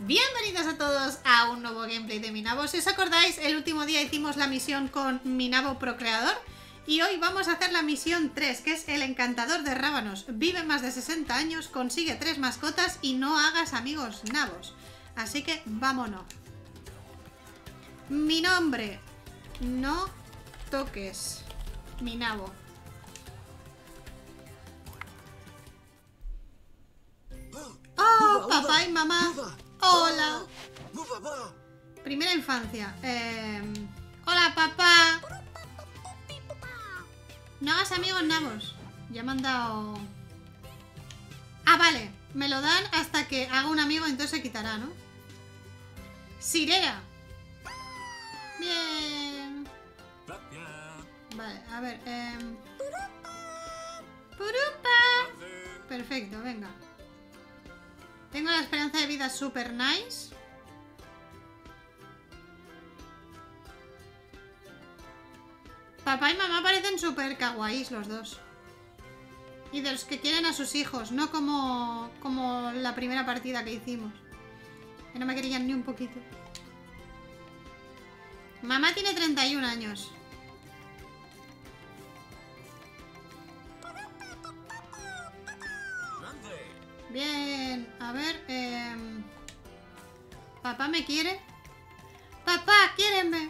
Bienvenidos a todos a un nuevo gameplay de Minabo. Si os acordáis, el último día hicimos la misión con Minabo Procreador y hoy vamos a hacer la misión 3, que es el encantador de rábanos. Vive más de 60 años, consigue 3 mascotas y no hagas amigos nabos. Así que vámonos. Mi nombre, no toques Minabo. Oh, papá y mamá. Hola. Primera infancia. Hola, papá. No hagas amigos nabos. Ya me han dado... Ah, vale. Me lo dan hasta que haga un amigo, entonces se quitará, ¿no? Sirena. Bien. Vale, a ver. Purupa. Perfecto, venga. Tengo la esperanza de vida super nice. Papá y mamá parecen super kawaiis los dos. Y de los que quieren a sus hijos, no como la primera partida que hicimos. Que no me querían ni un poquito. Mamá tiene 31 años. Bien, a ver, ¿papá me quiere? ¡Papá, quiéreme!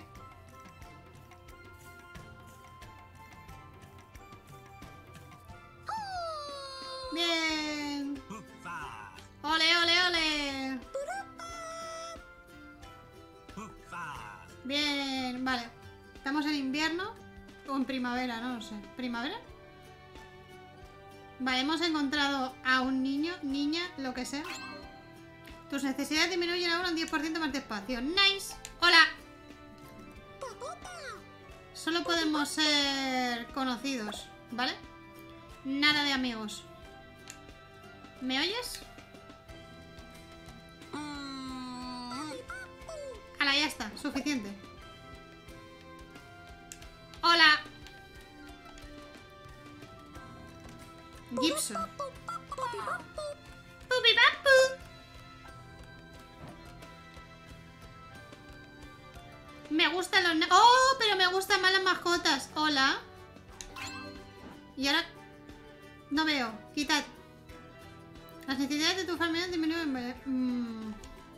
Bien. ¡Ole, ole, ole! Bien, vale. ¿Estamos en invierno? O en primavera, no lo sé. ¿Primavera? Vale, hemos encontrado a un niño, niña, lo que sea. Tus necesidades disminuyen ahora un 10% más despacio. ¡Nice! ¡Hola! Solo podemos ser conocidos, ¿vale? Nada de amigos. ¿Me oyes? Hala, ya está, suficiente. ¡Hola! Gibson. ¡Pupi papu! Me gustan los... ¡Oh! Pero me gustan más las mascotas. Hola. Y ahora... No veo. Quitad. Las necesidades de tu familia disminuyen.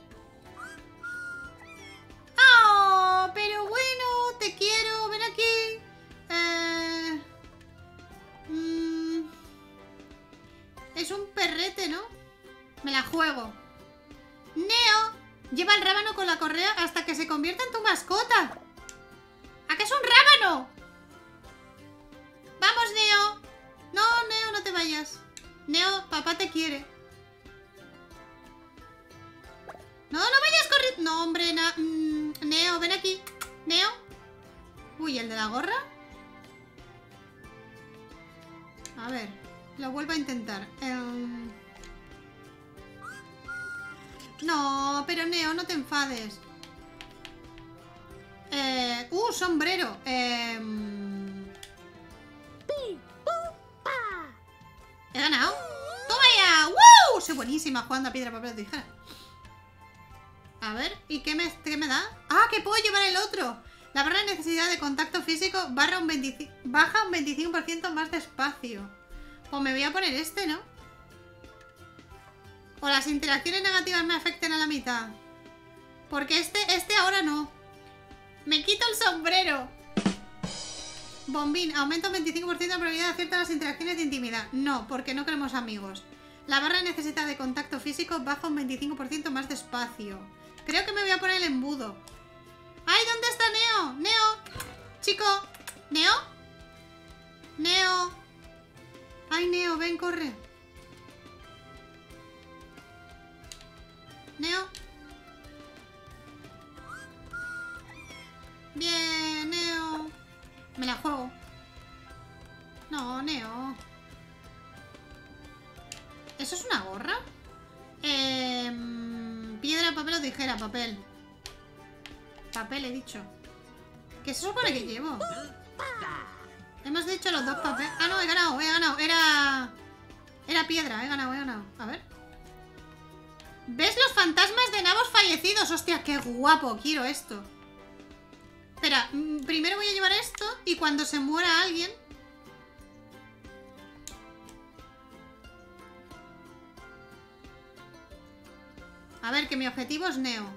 ¡Oh! Pero bueno, te quiero. Ven aquí. Es un perrete, ¿no? Me la juego. Neo, lleva el rábano con la correa hasta que se convierta en tu mascota. ¿A qué es un rábano? Vamos, Neo. No, Neo, no te vayas. Neo, papá te quiere. No, no vayas corriendo. No, hombre, Neo, ven aquí. Neo. Uy, ¿el de la gorra? A ver, lo vuelvo a intentar. No, pero Neo, no te enfades. Sombrero. He ganado. ¡Toma ya! ¡Woo! Soy buenísima jugando a piedra, papel o tijera. A ver, ¿y qué me da? ¡Ah, que puedo llevar el otro! La barra de necesidad de contacto físico baja un 25% más despacio. Pues me voy a poner este, ¿no? O las interacciones negativas me afecten a la mitad. Porque este ahora no. Me quito el sombrero. Bombín, aumenta un 25% de probabilidad de acierto a las interacciones de intimidad. No, porque no queremos amigos. La barra de necesidad de contacto físico baja un 25% más despacio. Creo que me voy a poner el embudo. ¡Ay! ¿Dónde está Neo? ¡Neo! Chico. ¿Neo? ¡Neo! ¡Ay, Neo! Ven, corre. Neo. Bien, Neo. Me la juego. No, Neo. ¿Eso es una gorra? Piedra, papel o tijera. Papel. Papel, he dicho. ¿Qué se supone que llevo? Hemos dicho los dos papeles. Ah, no, he ganado. Era piedra, he ganado. A ver. ¿Ves los fantasmas de nabos fallecidos. Hostia, qué guapo. Quiero esto. Espera, primero voy a llevar esto y cuando se muera alguien... A ver, que mi objetivo es Neo.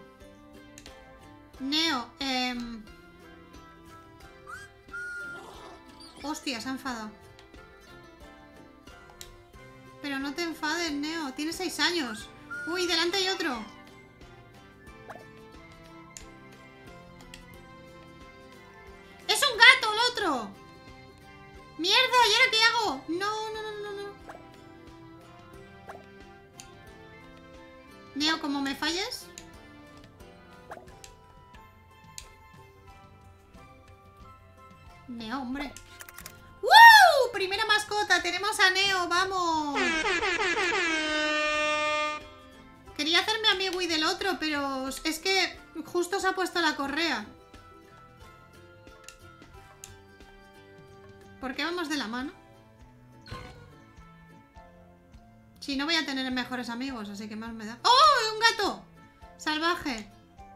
Neo, Hostia, se ha enfadado. Pero no te enfades, Neo. Tienes 6 años. Uy, delante hay otro. ¡Es un gato el otro! ¡Mierda! ¿Y ahora qué hago? No, no, no, no, no. Neo, como me falles... Neo, hombre. ¡Woo! Primera mascota. Tenemos a Neo. ¡Vamos! Quería hacerme amigo y del otro, pero es que justo se ha puesto la correa. ¿Por qué vamos de la mano? Si no voy a tener mejores amigos, así que más me da... ¡Oh! ¡Un gato! Salvaje.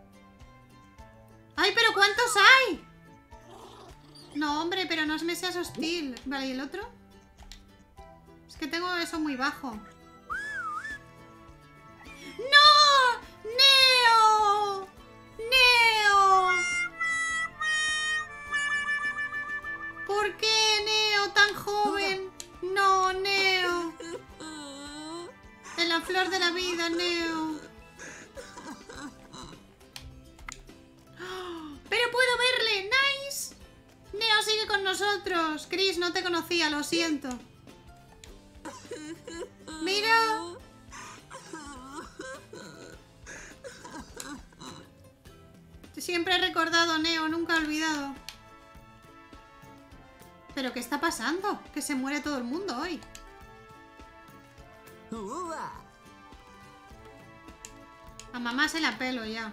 ¡Ay, pero cuántos hay! No, hombre, pero no me seas hostil. Vale, ¿y el otro? Es que tengo eso muy bajo. ¡No! ¡Neo! ¡Neo! ¿Por qué Neo tan joven? No, Neo. En la flor de la vida, Neo. ¡Pero puedo verle! ¡Nice! Neo sigue con nosotros. Chris, no te conocía, lo siento. ¡Mira! Siempre he recordado, Neo, nunca he olvidado. ¿Pero qué está pasando? Que se muere todo el mundo hoy. A mamá se la pelo ya.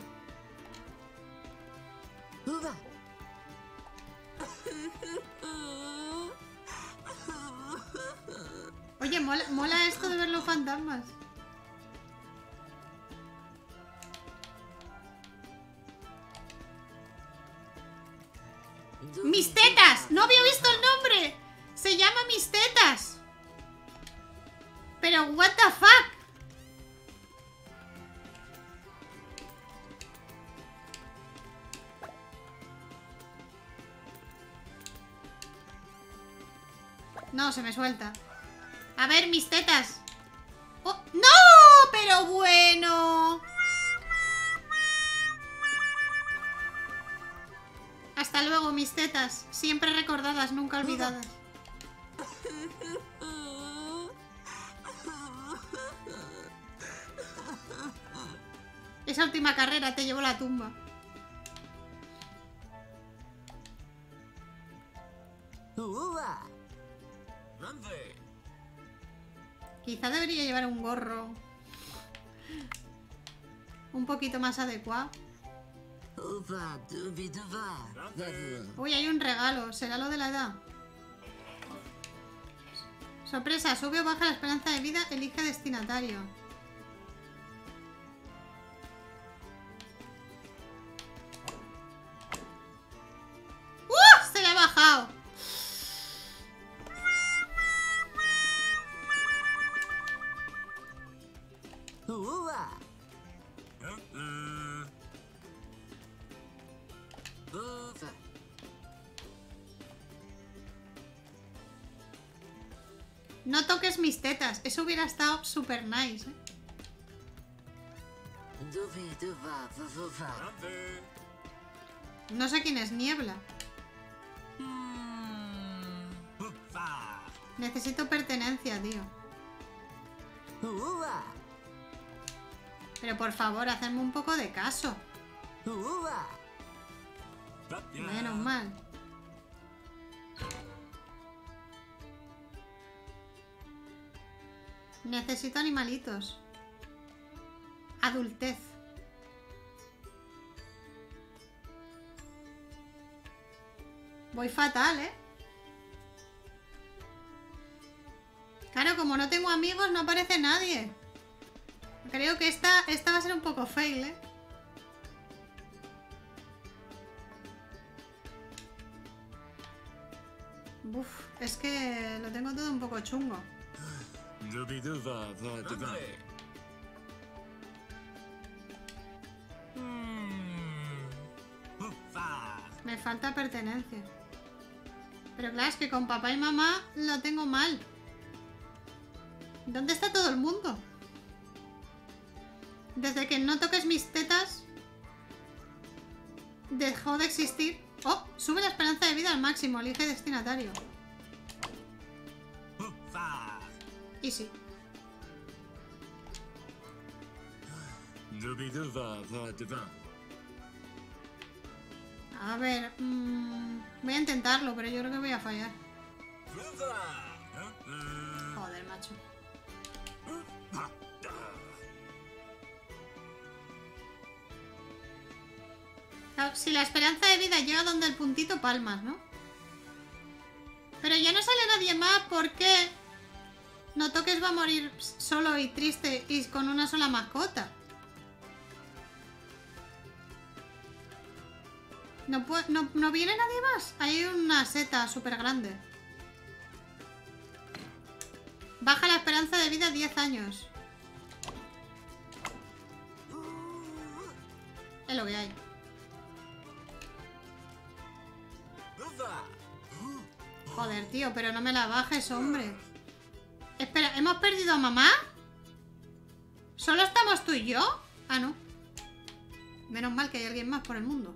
Oye, mola esto de ver los fantasmas. ¡Mis tetas! ¡No había visto el nombre! Se llama Mis tetas. Pero, what the fuck. No, se me suelta. A ver, mis tetas. Oh, ¡no! Pero bueno. Hasta luego, mis tetas. Siempre recordadas, nunca olvidadas. Esa última carrera te llevó a la tumba. Quizá debería llevar un gorro un poquito más adecuado. Uy, hay un regalo. ¿Será lo de la edad? Sorpresa, sube o baja la esperanza de vida, elige destinatario. ¡Se le ha bajado! No toques mis tetas. Eso hubiera estado super nice, ¿eh? No sé quién es Niebla. Necesito pertenencia, tío. Pero por favor, hacedme un poco de caso. Menos mal. Necesito animalitos. Adultez. Voy fatal, ¿eh? Claro, como no tengo amigos, no aparece nadie. Creo que esta va a ser un poco poco fail, ¿eh? Uf, es que lo tengo todo un poco chungo. Me falta pertenencia. Pero claro, es que con papá y mamá lo tengo mal. ¿Dónde está todo el mundo? Desde que no toques mis tetas, dejó de existir. Oh, sube la esperanza de vida al máximo. Elige destinatario. Y sí. A ver, voy a intentarlo, pero yo creo que voy a fallar. Joder, macho. Claro, si la esperanza de vida llega donde el puntito, palmas, ¿no? Pero ya no sale nadie más, ¿por qué? No toques va a morir solo y triste y con una sola mascota. No viene nadie más. Hay una seta súper grande. Baja la esperanza de vida 10 años. Es lo que hay. Joder, tío, pero no me la bajes, hombre. Espera, ¿hemos perdido a mamá? ¿Solo estamos tú y yo? Ah, no. Menos mal que hay alguien más por el mundo.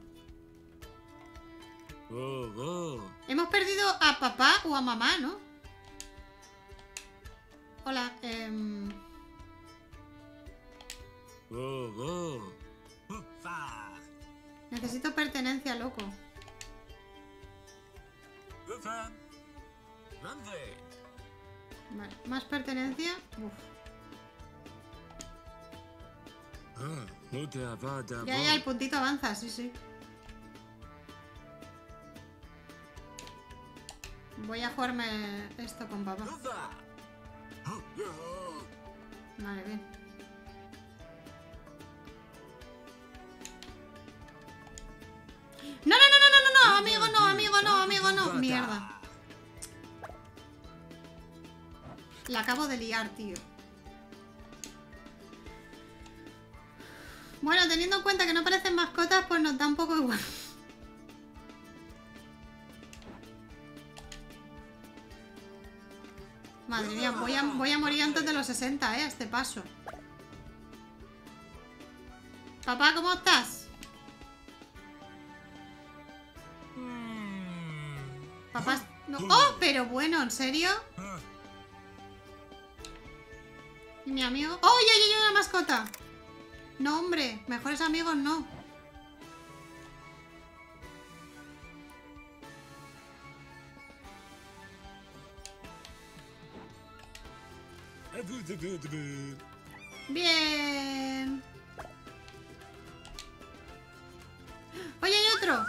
Hemos perdido a papá o a mamá, ¿no? Hola, necesito pertenencia, loco. Vale, más pertenencia. Uf. Ya, el puntito avanza, sí, sí. Voy a jugarme esto con papá. Vale, bien. No, amigo, no. Mierda. La acabo de liar, tío. Bueno, teniendo en cuenta que no parecen mascotas, pues nos da un poco igual. Madre mía, voy a morir antes de los 60, a este paso. Papá, ¿cómo estás? Papá... No. ¡Oh! Pero bueno, ¿en serio? ¿Y mi amigo? ¡Oh, ya, una mascota! No, hombre, mejores amigos no. Bien. Oye, hay otro.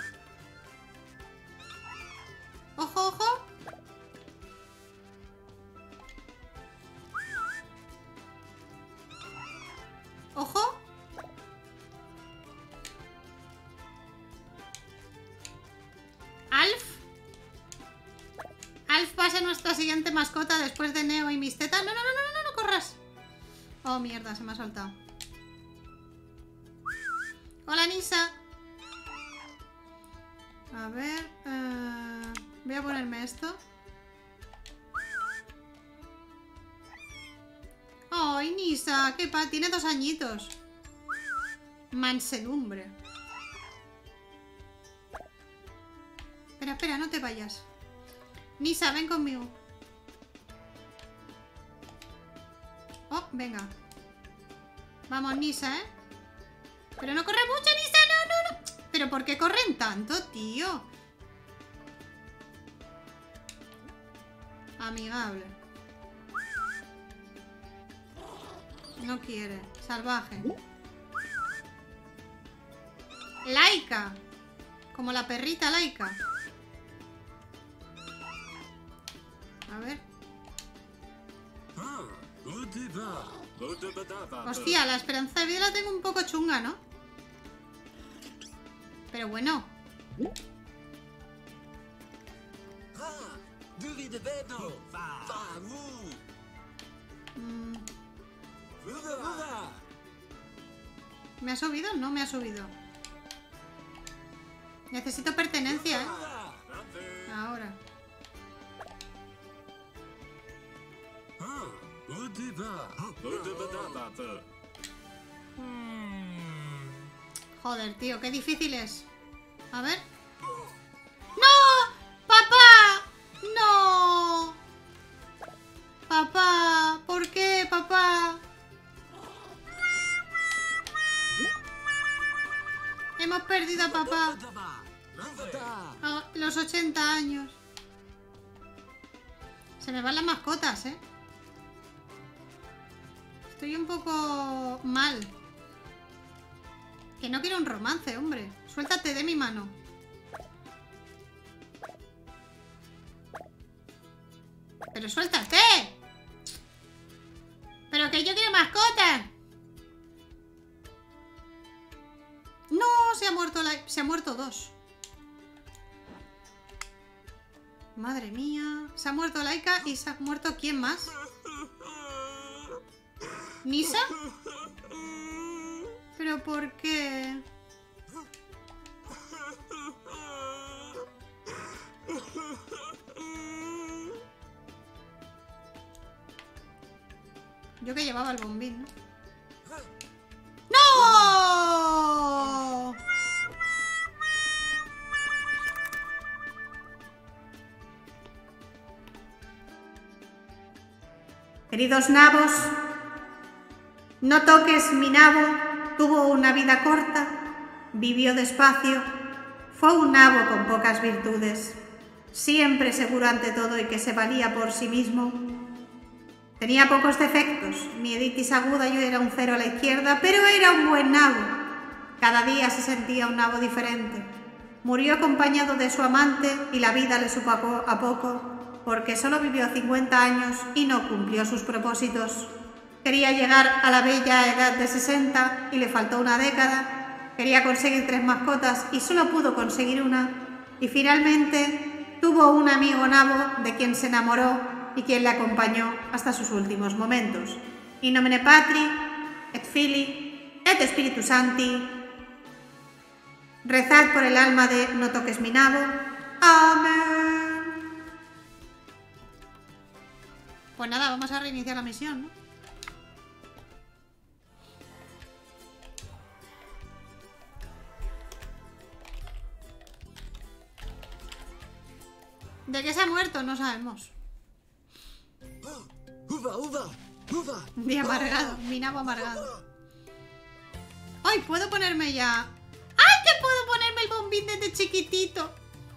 Ojo, ojo. Ojo. Alf. Alf va a ser nuestra siguiente mascota después de Neo y mis tetas. No corras. Oh, mierda, se me ha soltado. Hola, Nisa. A ver, voy a ponerme esto. ¡Ay, Nisa! ¡Qué pa! Tiene 2 añitos. Mansedumbre. Espera, no te vayas. Nisa, ven conmigo. Oh, venga. Vamos, Nisa, ¿eh? Pero no corre mucho, Nisa, no. ¿Pero por qué corren tanto, tío? Amigable. No quiere. Salvaje. Laika. Como la perrita Laika. A ver. Hostia, la esperanza de vida la tengo un poco chunga, ¿no? Pero bueno. ¿Me ha subido? No me ha subido. Necesito pertenencia, ¿eh? Ahora. Joder, tío, qué difícil es. A ver. ¡No! ¡Papá! ¡No! Papá, ¿por qué, papá? Hemos perdido a papá. A los 80 años. Se me van las mascotas, ¿eh? Estoy un poco mal. Que no quiero un romance, hombre. Suéltate de mi mano. Pero suéltate. Pero que yo quiero mascotas. No, se ha muerto dos. Madre mía. Se ha muerto Laika y se ha muerto ¿quién más? ¿Nisa? ¿Pero por qué? Yo que llevaba el bombín, ¿no? ¡No! Queridos nabos, no toques mi nabo, tuvo una vida corta, vivió despacio, fue un nabo con pocas virtudes, siempre seguro ante todo y que se valía por sí mismo. Tenía pocos defectos, mieditis aguda y era un cero a la izquierda, pero era un buen nabo. Cada día se sentía un nabo diferente. Murió acompañado de su amante y la vida le supo a poco, porque solo vivió 50 años y no cumplió sus propósitos. Quería llegar a la bella edad de 60 y le faltó una década. Quería conseguir 3 mascotas y solo pudo conseguir una. Y finalmente tuvo un amigo nabo de quien se enamoró y quien le acompañó hasta sus últimos momentos. In nomine Patri, et Filii, et Spiritus Sancti. Rezad por el alma de No toques mi nabo. Amén. Pues nada, vamos a reiniciar la misión, ¿no? ¿De qué se ha muerto? No sabemos. De amargado, mi nabo amargado. ¡Ay! Puedo ponerme ya. ¡Ay! Que puedo ponerme el bombín desde chiquitito.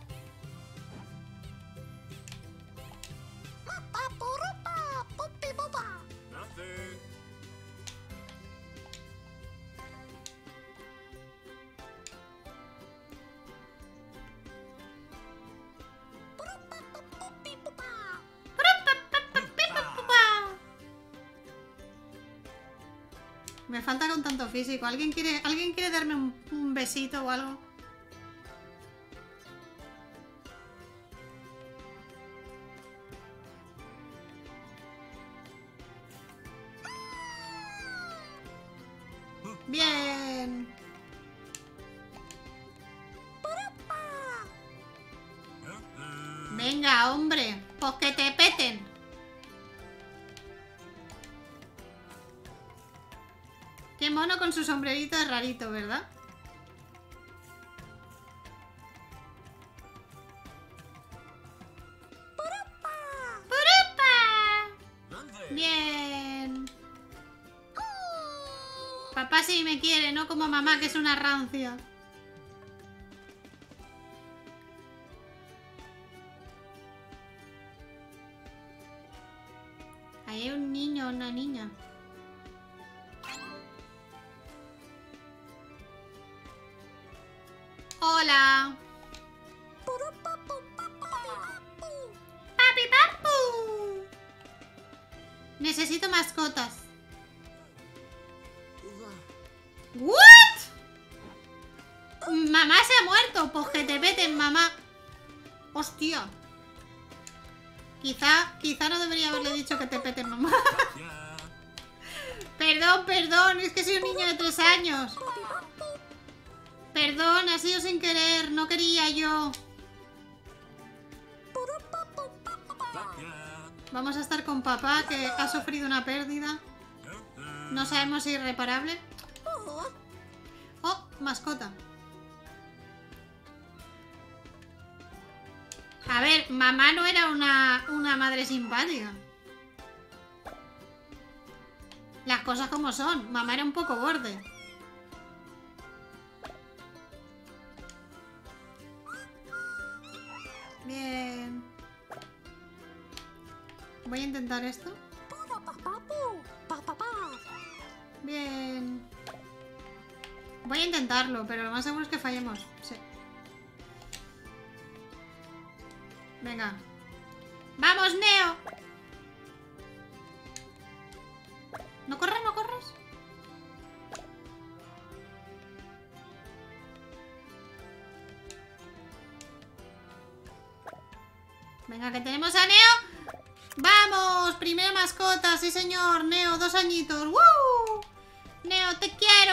Me falta con tanto físico. ¿Alguien quiere darme un besito o algo? Bien. Venga, hombre. Pues que te peten. Qué mono con su sombrerito es rarito, ¿verdad? ¡Purupa! Bien. Papá sí me quiere, no como mamá que es una rancia. Ahí hay un niño o una niña. Hola. Papi papu. Necesito mascotas. Mamá se ha muerto. Pues que te peten, mamá. Hostia. Quizá no debería haberle dicho que te peten, mamá. Perdón. Es que soy un niño de 3 años. Perdón, ha sido sin querer. No quería yo. Vamos a estar con papá, que ha sufrido una pérdida. No sabemos si irreparable. Oh, mascota. A ver, mamá no era una madre simpática. Las cosas como son. Mamá era un poco borde. Bien. Voy a intentar esto. Bien. Voy a intentarlo, pero lo más seguro es que fallemos. Sí. Venga. ¡Vamos, Neo! ¿No corres, no corres? Venga, que tenemos a Neo. ¡Vamos! Primera mascota, sí señor. Neo, 2 añitos. ¡Woo! Neo, te quiero.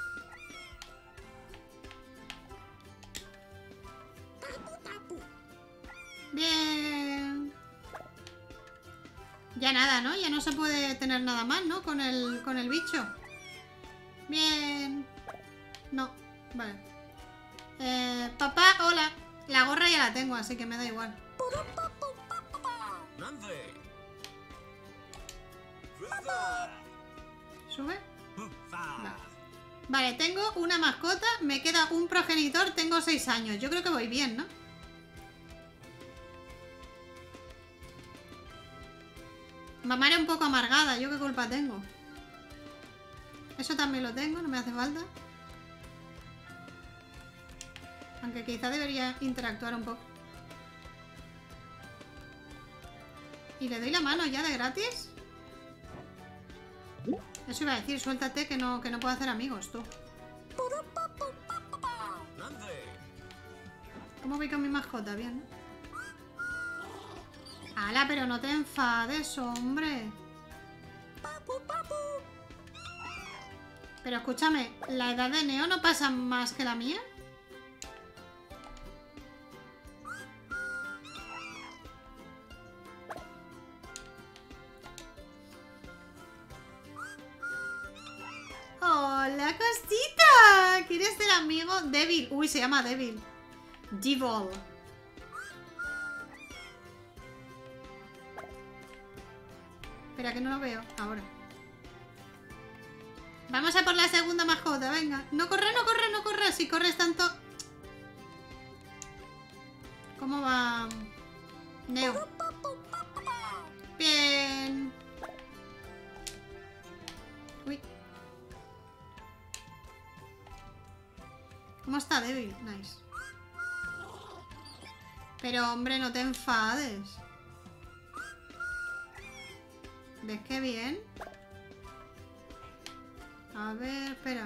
Bien. Ya nada, ¿no? Ya no se puede tener nada más, ¿no? Con el bicho. Bien. No, vale. Papá, hola. La gorra ya la tengo, así que me da igual. ¿Sube? Vale, tengo una mascota. Me queda un progenitor. Tengo 6 años. Yo creo que voy bien, ¿no? Mamá era un poco amargada. ¿Yo qué culpa tengo? Eso también lo tengo. No me hace falta. Aunque quizá debería interactuar un poco. ¿Y le doy la mano ya de gratis? Eso iba a decir, suéltate que no puedo hacer amigos, tú. ¿Cómo voy con mi mascota? Bien, ¿no? ¡Hala, pero no te enfades, hombre! Pero escúchame, ¿la edad de Neo no pasa más que la mía? ¡Hola, cosita! ¿Quieres ser amigo? Devil. Uy, se llama Devil. Devil. Espera, que no lo veo. Ahora. Vamos a por la segunda mascota, venga. No corre, no corre, no corre. Si corres tanto... ¿Cómo va? Neo. Bien. Uy. ¿Cómo está Devil? Nice. Pero, hombre, no te enfades. ¿Ves qué bien? A ver, espera.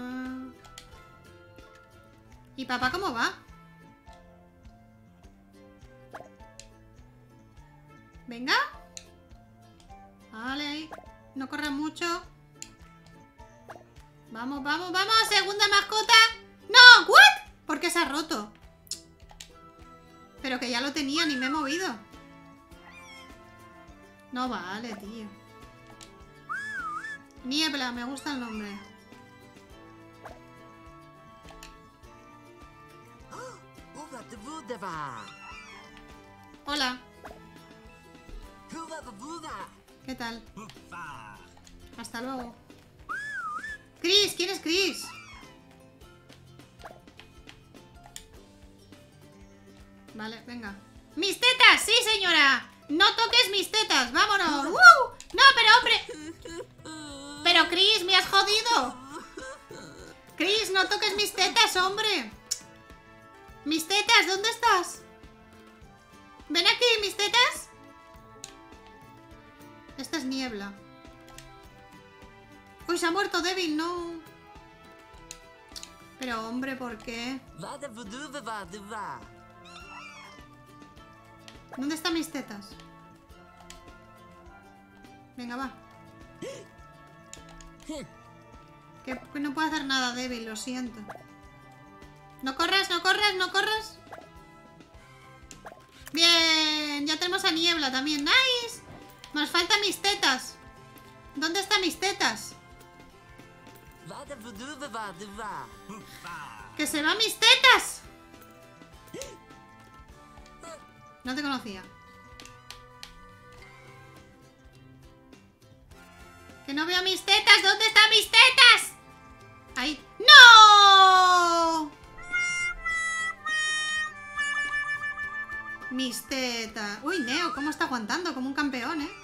¿Y papá cómo va? Venga. Vale, ahí. No corra mucho. Vamos, vamos, vamos. Segunda mascota. ¡No! ¿What? ¿Por qué se ha roto? Pero que ya lo tenía, ni me he movido. No vale, tío. Niebla, me gusta el nombre. Hola. ¿Qué tal? Hasta luego. Chris, ¿quién es Chris? Vale, venga. ¡Mis tetas! ¡Sí, señora! ¡No toques mis tetas! ¡Vámonos! ¡No, pero hombre! ¡Pero, Chris, me has jodido! ¡Chris, no toques mis tetas, hombre! ¡Mis tetas! ¿Dónde estás? ¡Ven aquí, mis tetas! Esta es niebla. ¡Uy, se ha muerto Devil! ¡No! Pero hombre, ¿por qué? ¿Dónde están mis tetas? Venga, va. Que no puedo hacer nada débil, lo siento. No corras, no corras, no corras. Bien, ya tenemos a Niebla también. ¡Nice! Nos faltan mis tetas. ¿Dónde están mis tetas? ¡Que se van mis tetas! No te conocía. ¡Que no veo mis tetas! ¿Dónde están mis tetas? Ahí. ¡No! Mis tetas. Uy, Neo, ¿cómo está aguantando? Como un campeón, ¿eh?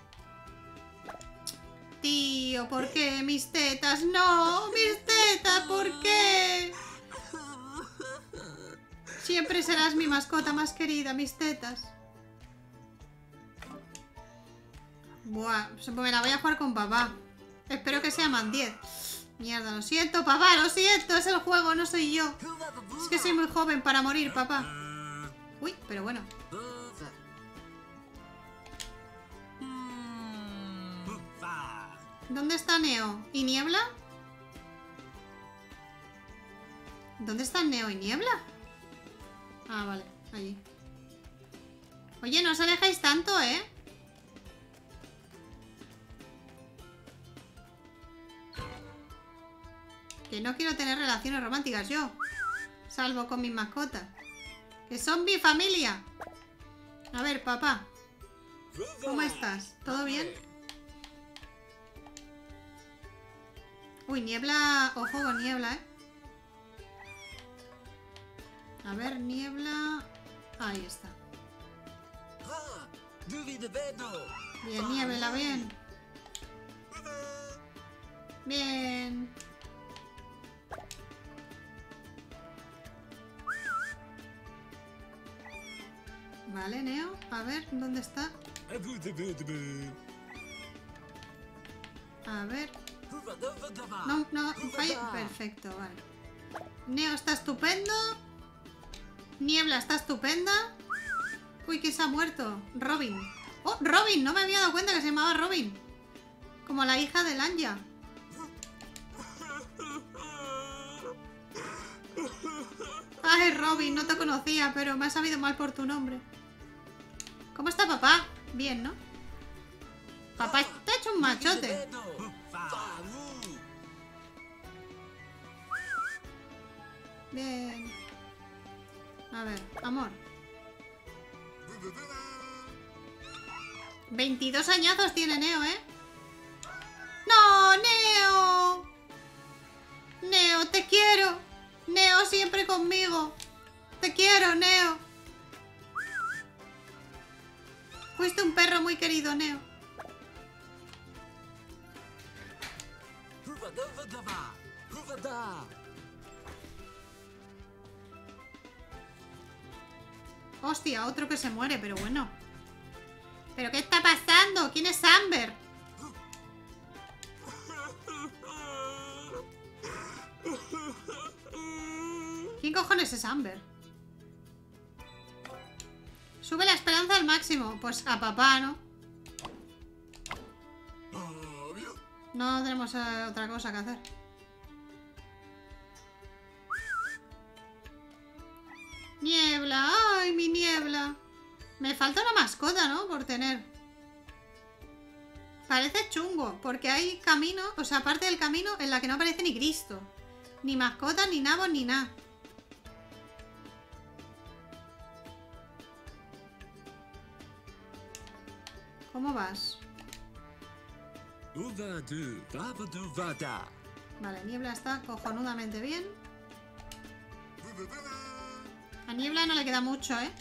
Tío, ¿por qué mis tetas? ¡No! ¡Mis tetas! ¿Por qué? Siempre serás mi mascota más querida, mis tetas. Buah, pues me la voy a jugar con papá. Espero que sea man 10. Mierda, lo siento, papá, lo siento. Es el juego, no soy yo. Es que soy muy joven para morir, papá. Uy, pero bueno. ¿Dónde está Neo? ¿Y Niebla? ¿Dónde están Neo y Niebla? Ah, vale, allí. Oye, no os alejáis tanto, ¿eh? Que no quiero tener relaciones románticas yo. Salvo con mis mascotas. Que son mi familia. A ver, papá. ¿Cómo estás? ¿Todo bien? Uy, Niebla. Ojo con Niebla, ¿eh? A ver, Niebla. Ahí está. Bien, Niebla, bien. Bien. Vale, Neo. A ver, ¿dónde está? A ver. No, no, falla. Perfecto, vale. Neo está estupendo. Niebla está estupenda. Uy, que se ha muerto. Robin. Oh, Robin, no me había dado cuenta que se llamaba Robin. Como la hija de Lanya. Ay, Robin, no te conocía, pero me ha sabido mal por tu nombre. ¿Cómo está papá? Bien, ¿no? Papá está hecho un machote. Bien. A ver, amor. 22 añazos tiene Neo, ¿eh? ¡No, Neo! Neo, te quiero. Neo, siempre conmigo. Te quiero, Neo. Fuiste un perro muy querido, Neo. Hostia, otro que se muere, pero bueno. ¿Pero qué está pasando? ¿Quién es Amber? ¿Quién cojones es Amber? Sube la esperanza al máximo. Pues a papá, ¿no? No tenemos otra cosa que hacer. Niebla, ay, mi Niebla. Me falta una mascota, ¿no? Por tener. Parece chungo, porque hay camino, o sea, parte del camino en la que no aparece ni Cristo. Ni mascota, ni nabos, ni nada. ¿Cómo vas? Vale, Niebla está cojonudamente bien. A Niebla no le queda mucho, ¿eh?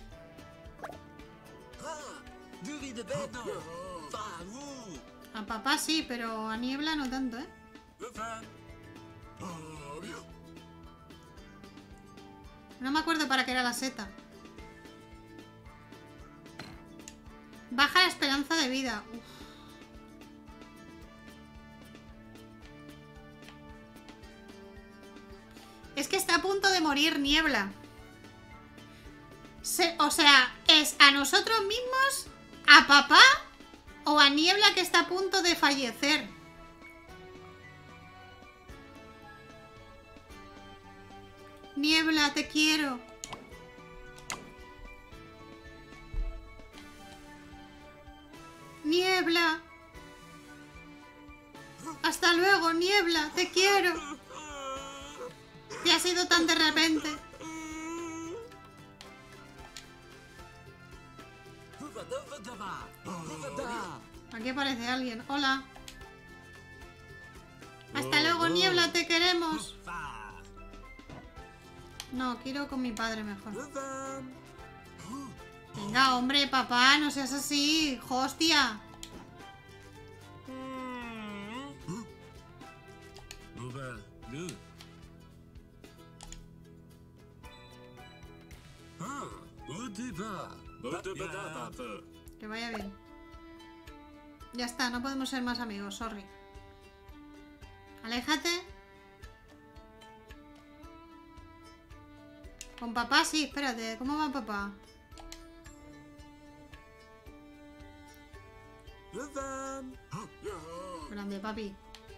A papá sí, pero a Niebla no tanto, ¿eh? No me acuerdo para qué era la seta. Baja la esperanza de vida. Uf. Es que está a punto de morir Niebla. O sea, ¿es a nosotros mismos, a papá o a Niebla que está a punto de fallecer? Niebla, te quiero. Niebla. Hasta luego, Niebla, te quiero. Te ha sido tan de repente. Aquí aparece alguien. Hola. Hasta luego, Niebla, te queremos. No, quiero con mi padre mejor. Venga, hombre, papá, no seas así. ¡Hostia! Que vaya bien. Ya está, no podemos ser más amigos, sorry. Aléjate. Con papá sí, espérate, ¿cómo va papá? Grande, papi.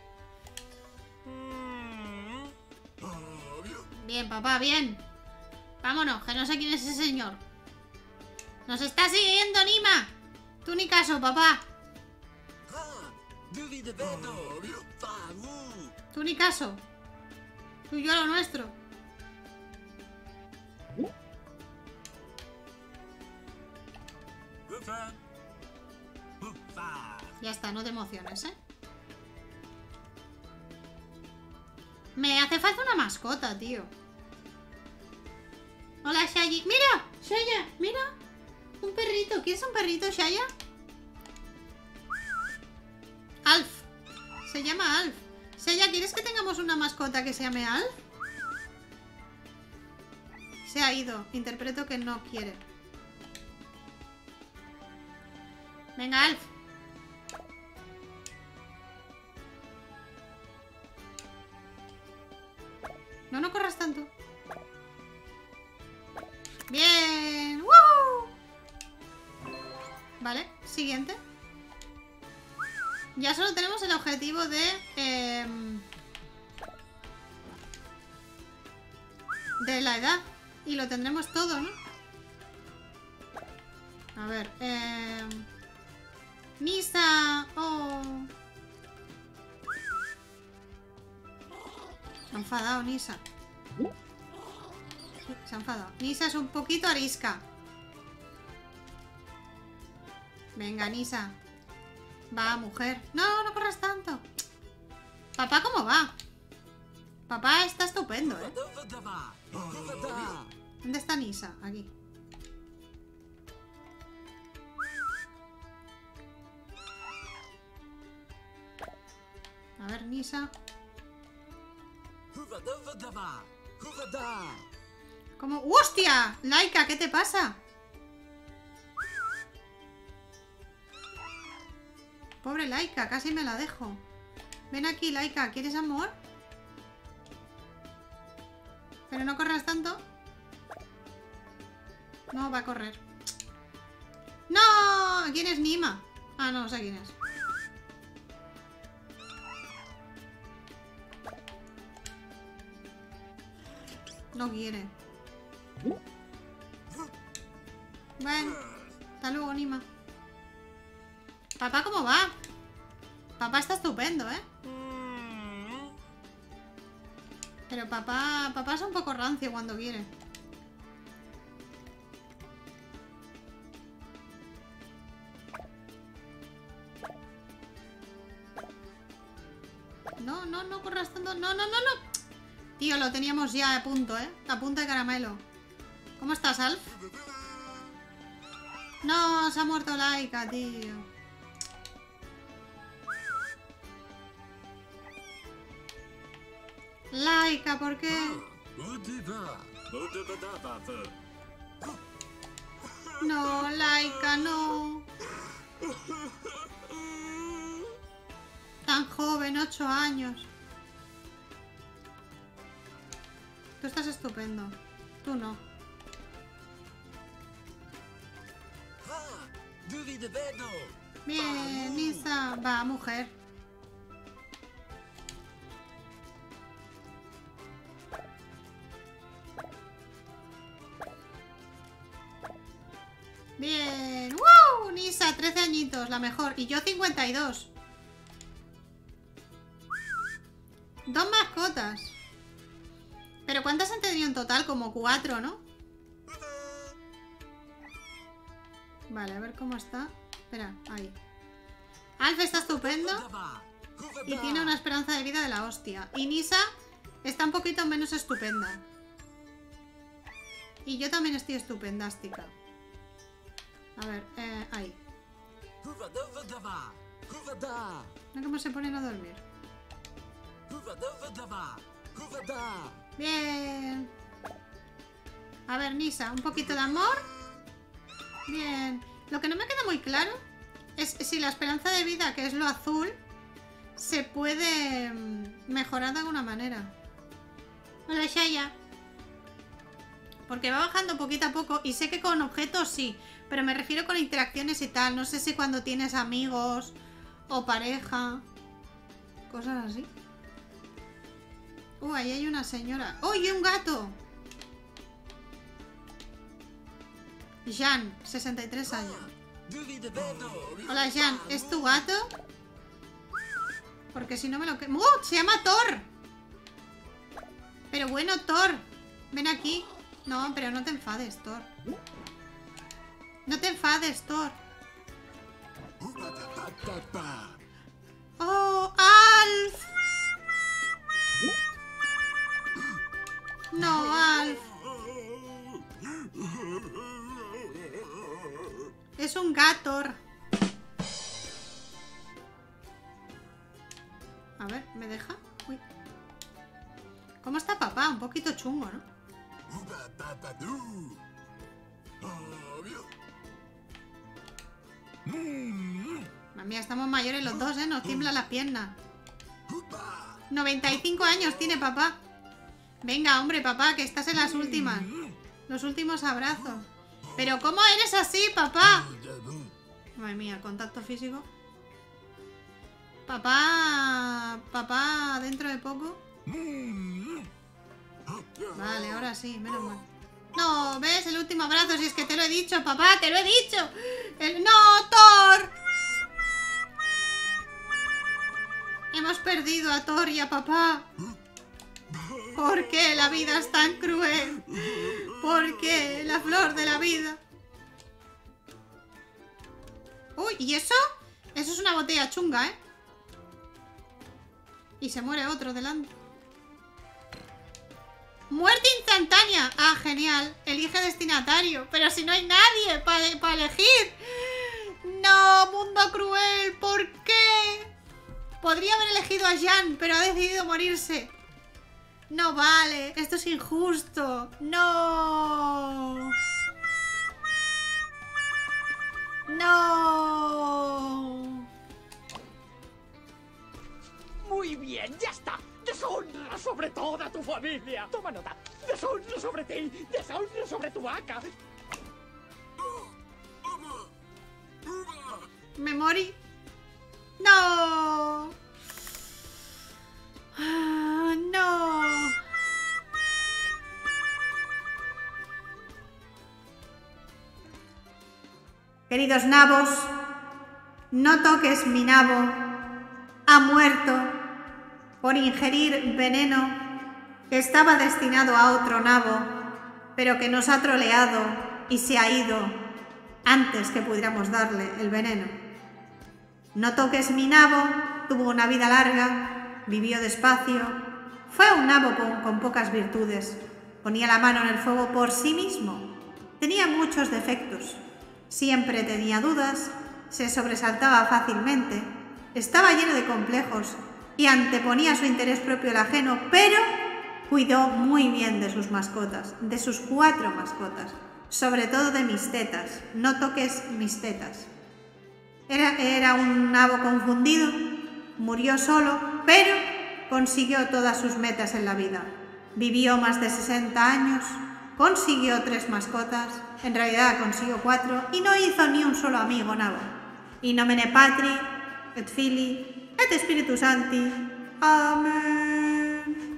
Bien, papá, bien. Vámonos, que no sé quién es ese señor. ¡Nos está siguiendo, Nima! Tú ni caso, papá. Tú ni caso. Tú y yo lo nuestro. Ya está, no te emociones, ¿eh? Me hace falta una mascota, tío. Hola, Shayi. ¡Mira! Shaya, mira. Un perrito. ¿Quieres un perrito, Shaya? Alf. Se llama Alf. Shaya, ¿quieres que tengamos una mascota que se llame Alf? Se ha ido. Interpreto que no quiere. Venga, Alf. No corras tanto. Bien. ¡Woo! Vale, siguiente. Ya solo tenemos el objetivo de la edad. Y lo tendremos todo, ¿no? A ver, Nisa. Oh. Se ha enfadado Nisa. Sí, se ha enfadado. Nisa es un poquito arisca. Venga, Nisa. Va, mujer. No, no corras tanto. Papá, ¿cómo va? Papá está estupendo, ¿eh? ¿Dónde está Nisa? Aquí. A ver, Nisa. ¿Cómo? ¡Hostia! Laika, ¿qué te pasa? Pobre Laika, casi me la dejo. Ven aquí, Laika, ¿quieres amor? Pero no corras tanto. No, va a correr. ¡No! ¿Quién es Nima? Ah, no sé quién es. No quiere. Bueno, hasta luego, Nima. Papá, ¿cómo va? Papá está estupendo, ¿eh? Pero papá es un poco rancio cuando quiere. No corras tanto. No. Tío, lo teníamos ya a punto, ¿eh? A punto de caramelo. ¿Cómo estás, Alf? No, se ha muerto Laika, tío. Laika, ¿por qué? No, Laika, no. Tan joven, 8 años. Tú estás estupendo. Tú no. Bien, Nisa. Va, mujer. Bien. ¡Woo! Nisa, 13 añitos, la mejor. Y yo 52. 2 mascotas. ¿Pero cuántas han tenido en total? Como 4, ¿no? Vale, a ver cómo está. Espera, ahí. Alf está estupendo. Y tiene una esperanza de vida de la hostia. Y Nisa está un poquito menos estupenda. Y yo también estoy estupendástica. A ver, ahí. Mira cómo se ponen a dormir. Bien. A ver, Nisa, un poquito de amor. Bien. Lo que no me queda muy claro es si la esperanza de vida, que es lo azul, se puede mejorar de alguna manera. Hola, Shaya. Porque va bajando poquito a poco y sé que con objetos sí, pero me refiero con interacciones y tal. No sé si cuando tienes amigos o pareja, cosas así. Ahí hay una señora. ¡Y un gato! Jan, 63 años. Hola, Jan. ¿Es tu gato? Porque si no me lo... Se llama Thor. Pero bueno, Thor. Ven aquí. No, pero no te enfades, Thor. No te enfades, Thor. ¡Oh, Alf! No, Alf. Es un gato. A ver, ¿me deja? Uy. ¿Cómo está papá? Un poquito chungo, ¿no? Madre mía, estamos mayores los dos, ¿eh? Nos tiembla la pierna. 95 años tiene papá. Venga, hombre, papá, que estás en las últimas. Los últimos abrazos. ¿Pero cómo eres así, papá? Madre mía, contacto físico. Papá... Papá, dentro de poco. Vale, ahora sí, menos mal. No, ¿ves? El último abrazo, si es que te lo he dicho, papá, te lo he dicho. ¡No, Thor! Hemos perdido a Thor y a papá. ¿Por qué la vida es tan cruel? ¿Por qué la flor de la vida? Uy, ¿y eso? Eso es una botella chunga, ¿eh? Y se muere otro delante. ¡Muerte instantánea! Ah, genial. Elige destinatario. Pero si no hay nadie para elegir. No, mundo cruel. ¿Por qué? Podría haber elegido a Jan, pero ha decidido morirse. No vale. Esto es injusto. No. No. Muy bien, ya está. Deshonra sobre toda tu familia. Toma nota. Deshonra sobre ti. Deshonra sobre tu vaca. ¿Me morí? ¡No! Ah, ¡no! Queridos nabos, no toques mi nabo. Ha muerto por ingerir veneno que estaba destinado a otro nabo, pero que nos ha troleado y se ha ido antes que pudiéramos darle el veneno. No toques mi nabo, tuvo una vida larga, vivió despacio, fue un nabo con pocas virtudes, ponía la mano en el fuego por sí mismo, tenía muchos defectos, siempre tenía dudas, se sobresaltaba fácilmente, estaba lleno de complejos y anteponía su interés propio al ajeno, pero cuidó muy bien de sus mascotas, de sus 4 mascotas, sobre todo de mis tetas. No toques mis tetas. Era un nabo confundido, murió solo, pero consiguió todas sus metas en la vida. vivió más de 60 años, consiguió 3 mascotas, en realidad consiguió 4 y no hizo ni un solo amigo nuevo. In nomine Patri, et Filii, et Spiritus Sancti. Amén.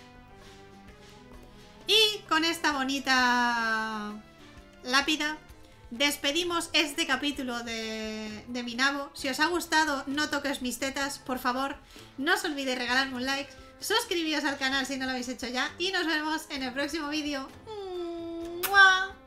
Y con esta bonita lápida despedimos este capítulo de mi nabo. Si os ha gustado, no toques mis tetas, por favor. No os olvidéis regalarme un like, suscribíos al canal si no lo habéis hecho ya y nos vemos en el próximo vídeo. ¡Mua!